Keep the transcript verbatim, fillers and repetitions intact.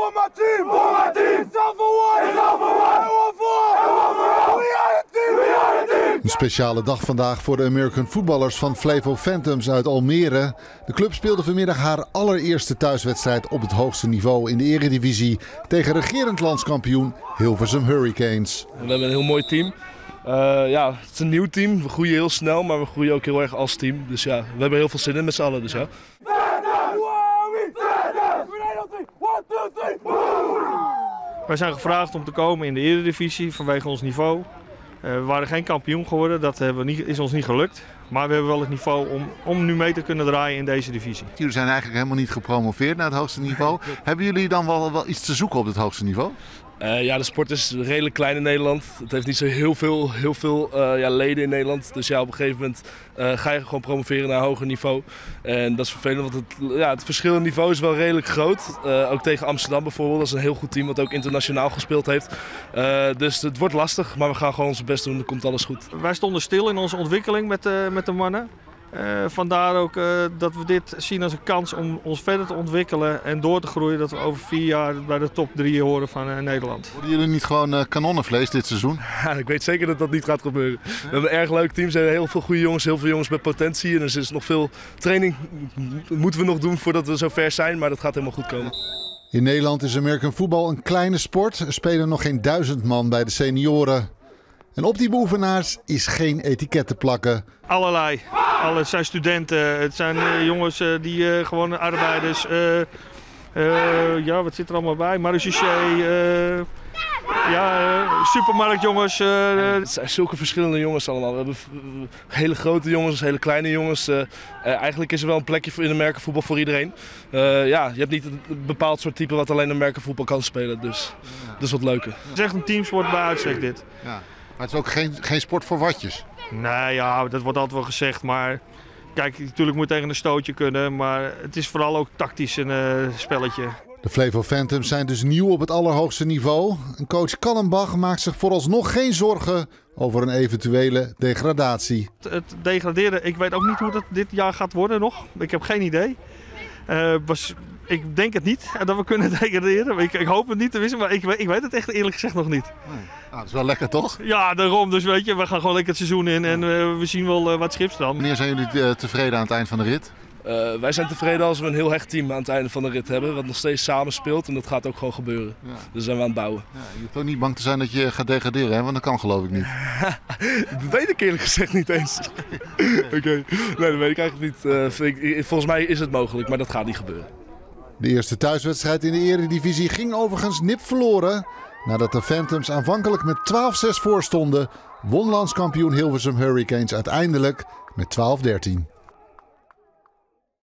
Voor mijn team! Voor mijn team! It's all for one! It's all for one! En one for all! En one for all! We are the team! We are the team! Een speciale dag vandaag voor de American voetballers van Flevo Phantoms uit Almere. De club speelde vanmiddag haar allereerste thuiswedstrijd op het hoogste niveau in de eredivisie tegen regerend landskampioen Hilversum Hurricanes. We hebben een heel mooi team. Uh, ja, het is een nieuw team. We groeien heel snel, maar we groeien ook heel erg als team. Dus ja, we hebben heel veel zin in met z'n allen. Dus ja. Wij zijn gevraagd om te komen in de eredivisie vanwege ons niveau. Uh, we waren geen kampioen geworden, dat hebben we niet, is ons niet gelukt. Maar we hebben wel het niveau om, om nu mee te kunnen draaien in deze divisie. Jullie zijn eigenlijk helemaal niet gepromoveerd naar het hoogste niveau. Hebben jullie dan wel, wel iets te zoeken op het hoogste niveau? Uh, ja, de sport is redelijk klein in Nederland. Het heeft niet zo heel veel, heel veel uh, ja, leden in Nederland. Dus ja, op een gegeven moment uh, ga je gewoon promoveren naar een hoger niveau. En dat is vervelend, want het, ja, het verschil in niveau is wel redelijk groot. Uh, ook tegen Amsterdam bijvoorbeeld. Dat is een heel goed team wat ook internationaal gespeeld heeft. Uh, dus het wordt lastig, maar we gaan gewoon ons best doen. Dan komt alles goed. Wij stonden stil in onze ontwikkeling met, uh, met de mannen. Uh, vandaar ook uh, dat we dit zien als een kans om ons verder te ontwikkelen en door te groeien. Dat we over vier jaar bij de top drie horen van uh, Nederland. Worden jullie niet gewoon uh, kanonnenvlees dit seizoen? Ja, ik weet zeker dat dat niet gaat gebeuren. We hebben een erg leuk team. Er zijn heel veel goede jongens, heel veel jongens met potentie. En er is nog veel training moeten we nog doen voordat we zo ver zijn. Maar dat gaat helemaal goed komen. In Nederland is American voetbal een kleine sport. Er spelen nog geen duizend man bij de senioren. En op die beoefenaars is geen etiket te plakken. Allerlei. Alle, het zijn studenten, het zijn uh, jongens uh, die uh, gewoon arbeiders. Uh, uh, ja, wat zit er allemaal bij? Marechaussee, uh, ja, uh, supermarktjongens. Uh, het zijn zulke verschillende jongens allemaal. We hebben hele grote jongens, hele kleine jongens. Uh, uh, eigenlijk is er wel een plekje in de merkenvoetbal voor iedereen. Uh, ja, je hebt niet een bepaald soort type wat alleen de merkenvoetbal kan spelen. Dus dat is wat leuker. Het is echt een teamsport bij uitstek dit. Ja. Maar het is ook geen, geen sport voor watjes. Nee, ja, dat wordt altijd wel gezegd. Maar kijk, natuurlijk moet je tegen een stootje kunnen. Maar het is vooral ook tactisch een uh, spelletje. De Flevo Phantoms zijn dus nieuw op het allerhoogste niveau. En coach Kallenbach maakt zich vooralsnog geen zorgen over een eventuele degradatie. Het, het degraderen, ik weet ook niet hoe dat dit jaar gaat worden nog. Ik heb geen idee. Uh, was, ik denk het niet dat we kunnen degraderen. Ik, ik hoop het niet te wissen, maar ik, ik weet het echt eerlijk gezegd nog niet. Nee. Nou, dat is wel lekker, toch? Ja, daarom. Dus weet je, we gaan gewoon lekker het seizoen in en uh, we zien wel uh, wat schipstrand. Wanneer zijn jullie uh, tevreden aan het eind van de rit? Uh, wij zijn tevreden als we een heel hecht team aan het einde van de rit hebben. Wat nog steeds samen speelt en dat gaat ook gewoon gebeuren. Ja. Dus zijn we aan het bouwen. Ja, je hoeft ook niet bang te zijn dat je gaat degraderen, hè? Want dat kan geloof ik niet. Dat weet ik eerlijk gezegd niet eens. Oké, okay. Nee, dat weet ik eigenlijk niet. Uh, ik, volgens mij is het mogelijk, maar dat gaat niet gebeuren. De eerste thuiswedstrijd in de eredivisie ging overigens nip verloren. Nadat de Phantoms aanvankelijk met twaalf zes voor stonden, won landskampioen Hilversum Hurricanes uiteindelijk met twaalf dertien.